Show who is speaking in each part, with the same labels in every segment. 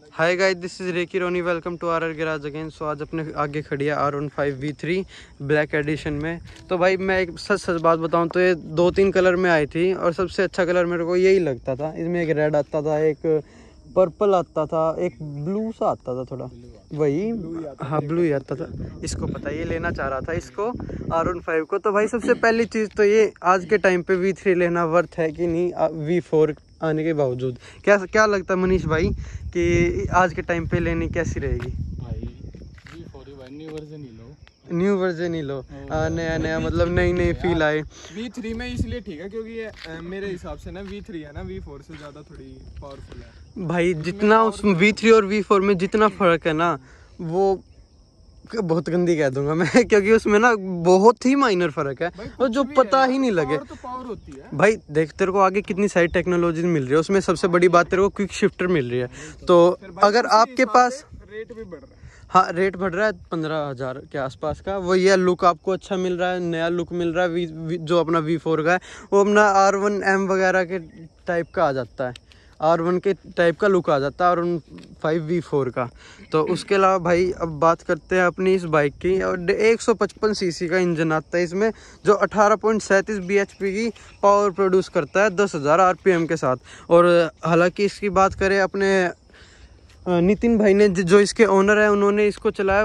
Speaker 1: Hi guys, this is Reki Roni, welcome to our garage again. So आज अपने आगे खड़ी है R15 V3 ब्लैक एडिशन में। तो भाई मैं एक सच बात बताऊं तो ये 2-3 कलर में आई थी और सबसे अच्छा कलर मेरे को यही लगता था। इसमें एक रेड आता था, एक पर्पल आता था, एक ब्लू सा आता था, थोड़ा वही हाँ ब्लू ही आता था। इसको पता ये लेना चाह रहा था इसको R15 को। तो भाई सबसे पहली चीज़ तो ये आज के टाइम पे V3 लेना वर्थ है कि नहीं V4 आने के बावजूद। क्या लगता है मनीष भाई कि आज के टाइम पे लेनी कैसी रहेगी?
Speaker 2: भाई V4 ही भाई,
Speaker 1: न्यू वर्जन ही लो। नया नया मतलब नई फील आए।
Speaker 2: V3 में इसलिए ठीक है क्योंकि ये मेरे हिसाब से ना V3 है ना V4 से ज़्यादा थोड़ी पावरफुल है
Speaker 1: भाई जितना उस V3 और V4 में जितना फर्क है ना, वो बहुत गंदी कह दूंगा मैं क्योंकि उसमें ना बहुत ही माइनर फर्क है और जो पता ही नहीं लगे।
Speaker 2: तो पावर होती है
Speaker 1: भाई देख, तेरे को आगे कितनी सारी टेक्नोलॉजी मिल रही है, उसमें सबसे बड़ी बात तेरे को क्विक शिफ्टर मिल रही है। तो अगर आपके पास
Speaker 2: रेट भी बढ़ रहा है।
Speaker 1: हाँ, रेट बढ़ रहा है 15,000 के आसपास का। वो ये लुक आपको अच्छा मिल रहा है, नया लुक मिल रहा है। जो अपना V4 का है वो अपना R1M वगैरह के टाइप का आ जाता है, R1 के टाइप का लुक आ जाता है R15 V4 का। तो उसके अलावा भाई अब बात करते हैं अपनी इस बाइक की। और 155 सीसी का इंजन आता है इसमें, जो 18.37 bhp की पावर प्रोड्यूस करता है 10,000 RPM के साथ। और हालांकि इसकी बात करें अपने नितिन भाई ने, जो इसके ओनर है, उन्होंने इसको चलाया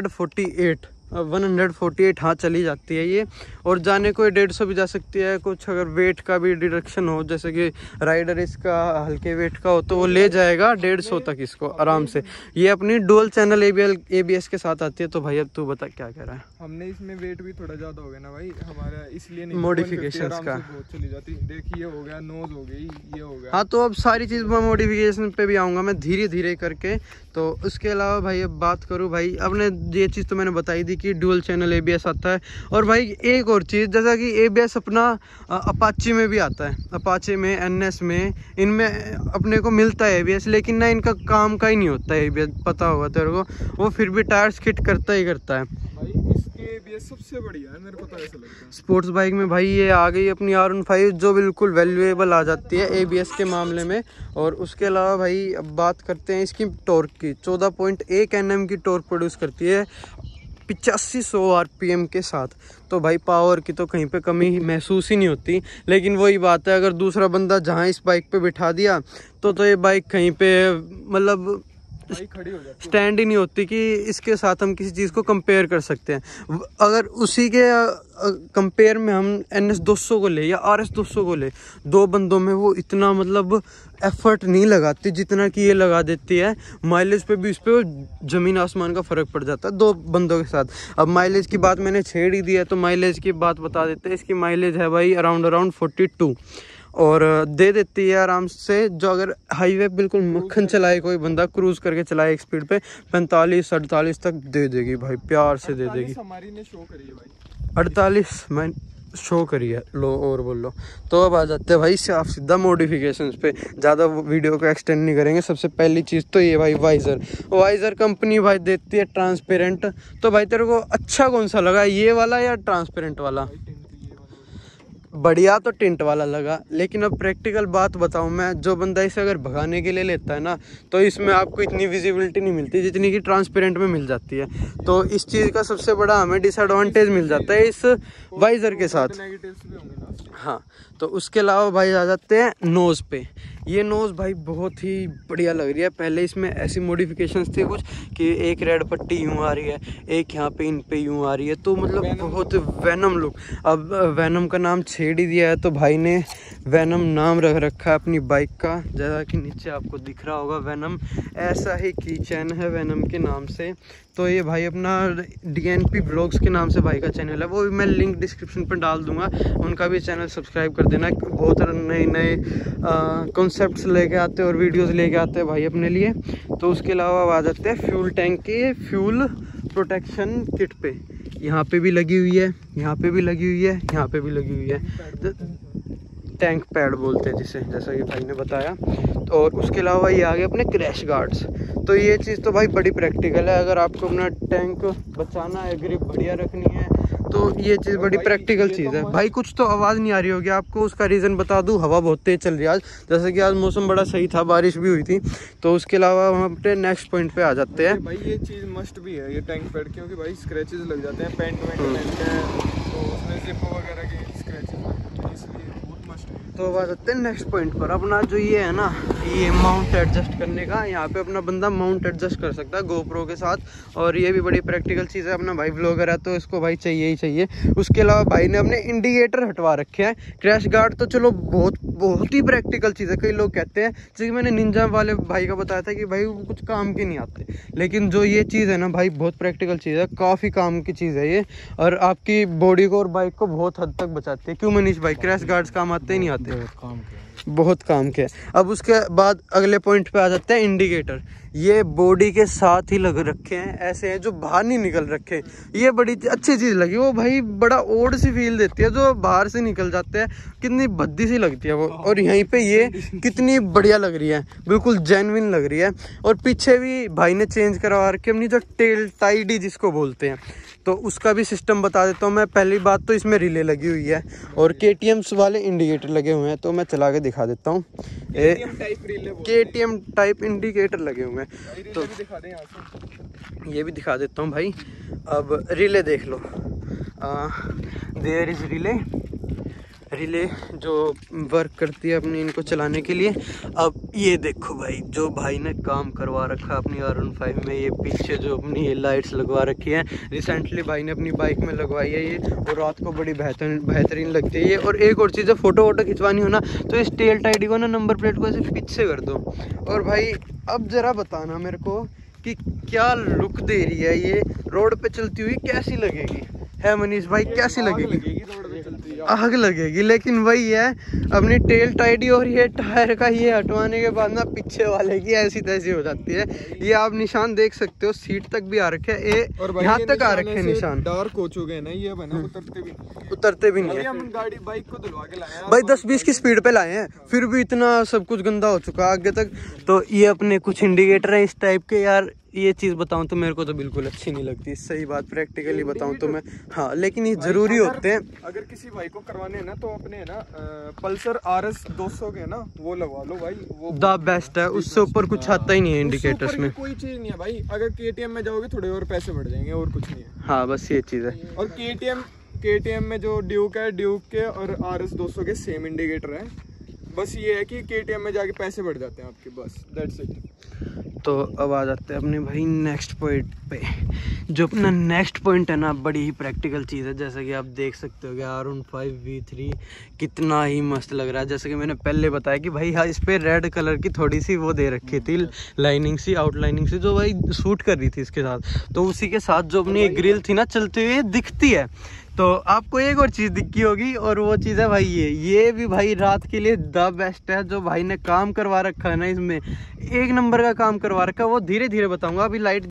Speaker 1: 148 हाँ चली जाती है ये। और जाने को 150 भी जा सकती है। कुछ अगर वेट का भी डिडक्शन हो, जैसे कि राइडर इसका हल्के वेट का हो, तो वो ले जाएगा 150 तक इसको आराम से। ये अपनी डुअल चैनल ABS के साथ आती है। तो भाई अब तू बता क्या कह रहा है?
Speaker 2: हमने इसमें वेट भी थोड़ा ज्यादा हो गया ना भाई हमारा, इसलिए नहीं
Speaker 1: मॉडिफिकेशंस का
Speaker 2: बहुत चली जाती। देखिए ये हो गया, नोज हो गई, ये हो गया।
Speaker 1: हाँ, तो अब सारी चीज़ मैं मॉडिफिकेशन पे भी आऊँगा मैं धीरे धीरे करके। तो उसके अलावा भाई अब बात करूँ भाई, अपने ये चीज़ तो मैंने बताई दी कि डुअल चैनल ABS आता है। और भाई एक और चीज़, जैसा कि ABS अपना अपाची में भी आता है, अपाचे में, NS में, इनमें अपने को मिलता है ABS, लेकिन ना इनका काम का ही नहीं होता है ABS, पता होगा तेरे को। वो फिर भी टायर्स किट करता ही करता है
Speaker 2: भाई। इसके ABS सबसे बढ़िया है, मेरे को तो ऐसा लगता है।
Speaker 1: स्पोर्ट्स बाइक में भाई ये आ गई अपनी R15, जो बिल्कुल वैल्यूएबल आ जाती है ABS के मामले में। और उसके अलावा भाई अब बात करते हैं इसकी टॉर्क की। 14.1 Nm की टॉर्क प्रोड्यूस करती है 8500 RPM के साथ। तो भाई पावर की तो कहीं पे कमी महसूस ही नहीं होती। लेकिन वही बात है, अगर दूसरा बंदा जहाँ इस बाइक पे बिठा दिया तो ये बाइक कहीं पे मतलब
Speaker 2: खड़ी हो जाती,
Speaker 1: स्टैंड ही नहीं होती कि इसके साथ हम किसी चीज़ को कंपेयर कर सकते हैं। अगर उसी के कंपेयर में हम NS 200 को ले या RS 200 को ले, दो बंदों में वो इतना मतलब एफर्ट नहीं लगाती जितना कि ये लगा देती है। माइलेज पे भी इस पे ज़मीन आसमान का फ़र्क पड़ जाता है दो बंदों के साथ। अब माइलेज की बात मैंने छेड़ ही दी है तो माइलेज की बात बता देते हैं। इसकी माइलेज है भाई अराउंड 42 और दे देती है आराम से। जो अगर हाईवे बिल्कुल मक्खन चलाए कोई बंदा, क्रूज करके चलाए एक स्पीड पे, 45-48 तक दे देगी भाई, प्यार से दे देगी।
Speaker 2: हमारी ने शो करी है भाई
Speaker 1: 48 मैं शो करी है, लो और बोलो। तो अब आ जाते हैं भाई साफ सीधा मॉडिफिकेशंस पे, ज़्यादा वीडियो को एक्सटेंड नहीं करेंगे। सबसे पहली चीज़ तो ये भाई वाइज़र कंपनी भाई देती है ट्रांसपेरेंट। तो भाई तेरे को अच्छा कौन सा लगा, ये वाला या ट्रांसपेरेंट वाला? बढ़िया तो टिंट वाला लगा। लेकिन अब प्रैक्टिकल बात बताऊं मैं, जो बंदा इसे अगर भगाने के लिए लेता है ना, तो इसमें आपको इतनी विजिबिलिटी नहीं मिलती जितनी कि ट्रांसपेरेंट में मिल जाती है। तो इस चीज़ का सबसे बड़ा हमें डिसएडवांटेज मिल जाता है इस वाइजर के साथ। हाँ, तो उसके अलावा भाई आ जाते हैं नोज़ पे। ये नोज़ भाई बहुत ही बढ़िया लग रही है। पहले इसमें ऐसी मॉडिफिकेशंस थी कुछ कि एक रेड पट्टी यूँ आ रही है, एक यहाँ पे इन पे यूँ आ रही है, तो मतलब बहुत वैनम लुक। अब वैनम का नाम छेड़ ही दिया है तो भाई ने वैनम नाम रख रखा है अपनी बाइक का। जैसा कि नीचे आपको दिख रहा होगा वैनम, ऐसा ही की चैन है वैनम के नाम से। तो ये भाई अपना DNP ब्लॉग्स के नाम से भाई का चैनल है, वो भी मैं लिंक डिस्क्रिप्शन पर डाल दूंगा, उनका भी चैनल सब्सक्राइब कर देना। बहुत नए कॉन्सेप्ट्स लेके आते हैं और वीडियोस लेके आते हैं भाई अपने लिए। तो उसके अलावा आ जाते हैं फ्यूल टैंक के फ्यूल प्रोटेक्शन किट पे। यहाँ पे भी लगी हुई है, यहाँ पे भी लगी हुई है, यहाँ पे भी लगी हुई है। टैंक पैड बोलते हैं जिसे, जैसा कि भाई ने बताया। तो और उसके अलावा ये आ गए अपने क्रैश गार्ड्स। तो ये चीज़ तो भाई बड़ी प्रैक्टिकल है। अगर आपको अपना टैंक बचाना है, ग्रिप बढ़िया रखनी है, तो ये चीज़ बड़ी प्रैक्टिकल चीज़ है भाई। कुछ तो आवाज़ नहीं आ रही होगी आपको, उसका रीज़न बता दूँ, हवा बहुत तेज चल रही है आज। जैसे कि आज मौसम बड़ा सही था, बारिश भी हुई थी। तो उसके अलावा हम अपने नेक्स्ट पॉइंट पे आ जाते हैं
Speaker 2: भाई। ये चीज़ मस्ट भी है ये टैंक पैड, क्योंकि भाई स्क्रैचेस लग जाते हैं, पेंट वेंट पहनते हैं तो उसमें जिप वगैरह के स्क्रैचेस लग जाते हैं, इसलिए बहुत मस्ट है।
Speaker 1: तो आ जाते हैं नेक्स्ट पॉइंट पर। अपना जो ये है ना, ये माउंट एडजस्ट करने का, यहाँ पे अपना बंदा माउंट एडजस्ट कर सकता है गोप्रो के साथ। और ये भी बड़ी प्रैक्टिकल चीज़ है। अपना भाई व्लॉगर है तो इसको भाई चाहिए ही चाहिए। उसके अलावा भाई ने अपने इंडिकेटर हटवा रखे हैं। क्रैश गार्ड तो चलो बहुत ही प्रैक्टिकल चीज़ है। कई लोग कहते हैं, जैसे कि मैंने निंजा वाले भाई का बताया था कि भाई वो कुछ काम के नहीं आते, लेकिन जो ये चीज़ है ना भाई, बहुत प्रैक्टिकल चीज़ है, काफ़ी काम की चीज़ है ये। और आपकी बॉडी को और बाइक को बहुत हद तक बचाती है। क्यों मनीष भाई, क्रैश गार्ड्स काम आते ही नहीं आते? बहुत काम के। अब उसके बाद अगले पॉइंट पे आ जाते हैं इंडिकेटर। ये बॉडी के साथ ही लग रखे हैं, ऐसे हैं जो बाहर नहीं निकल रखे। ये बड़ी अच्छी चीज़ लगी। वो भाई बड़ा ओड सी फील देती है, जो बाहर से निकल जाते हैं, कितनी भद्दी सी लगती है वो। और यहीं पे ये कितनी बढ़िया लग रही है, बिल्कुल जेन्युइन लग रही है। और पीछे भी भाई ने चेंज करवा रखे अपनी जो टेल टाइडी जिसको बोलते हैं, तो उसका भी सिस्टम बता देता हूँ मैं। पहली बात तो इसमें रिले लगी हुई है और KTM वाले इंडिकेटर लगे हुए हैं। तो मैं चला के दिखा देता हूँ। KTM टाइप इंडिकेटर लगे हुए हैं, तो ये भी दिखा देता हूँ भाई। अब रिले देख लो, देयर इज रिले जो वर्क करती है अपनी इनको चलाने के लिए। अब ये देखो भाई, जो भाई ने काम करवा रखा अपनी R15 में, ये पीछे जो अपनी ये लाइट्स लगवा रखी है, रिसेंटली भाई ने अपनी बाइक में लगवाई है ये, और रात को बड़ी बेहतरीन लगती है ये। और एक और चीज़ है, फ़ोटो खिंचवानी हो ना तो इस टेल टाइडी को ना, नंबर प्लेट को ऐसे पीछे कर दो। और भाई अब ज़रा बताना मेरे को कि क्या लुक दे रही है ये, रोड पे चलती हुई कैसी लगेगी? है मनीष भाई, कैसी लगेगी? आग लगेगी। लेकिन वही है, अपनी टेल टाइडी और ये टायर का ये हटवाने के बाद ना पीछे वाले की ऐसी तैसी हो जाती है। ये आप निशान देख सकते हो, सीट तक भी आ रखे हैं, यहाँ तक आ रखे हैं निशान।
Speaker 2: डार्क हो चुके हैं ना ये, बना
Speaker 1: उतरते भी नहीं है।
Speaker 2: हम गाड़ी बाइक को धुलवा के लाए
Speaker 1: भाई 10-20 की स्पीड पे लाए हैं, फिर भी इतना सब कुछ गंदा हो चुका आगे तक। तो ये अपने कुछ इंडिकेटर है इस टाइप के। यार ये चीज़ बताऊं तो मेरे को तो बिल्कुल अच्छी नहीं लगती, सही बात प्रैक्टिकली बताऊं तो मैं। हाँ, लेकिन ये जरूरी होते हैं।
Speaker 2: अगर किसी भाई को करवाने हैं ना तो अपने है ना पल्सर RS 200 के ना वो लगवा लो भाई, वो द
Speaker 1: बेस्ट है। उससे ऊपर कुछ आता ही नहीं है इंडिकेटर्स में,
Speaker 2: कोई चीज़ नहीं है भाई। अगर KTM में जाओगे थोड़े और पैसे बढ़ जाएंगे, और कुछ नहीं है।
Speaker 1: हाँ, बस ये चीज़ है।
Speaker 2: और KTM में जो ड्यूक है, ड्यूक के और RS 200 के सेम इंडिकेटर है। बस ये है कि KTM में जाके पैसे बढ़ जाते हैं आपके, बस दैट्स इट।
Speaker 1: तो अब आ जाते हैं अपने भाई नेक्स्ट पॉइंट पे। जो अपना नेक्स्ट पॉइंट है ना, बड़ी ही प्रैक्टिकल चीज़ है। जैसा कि आप देख सकते हो कि R15 V3 कितना ही मस्त लग रहा है। जैसे कि मैंने पहले बताया कि भाई हाँ, इस पर रेड कलर की थोड़ी सी वो दे रखी थी, लाइनिंग सी, आउटलाइनिंग सी, जो भाई सूट कर रही थी इसके साथ। तो उसी के साथ जो अपनी एक ग्रिल थी ना चलती हुई दिखती है। तो आपको एक और चीज़ दिखी होगी, और वो चीज़ है भाई ये भी भाई रात के लिए द बेस्ट है। जो भाई ने काम करवा रखा है ना, इसमें एक नंबर का काम करवा रखा है। वो धीरे धीरे बताऊंगा, अभी लाइट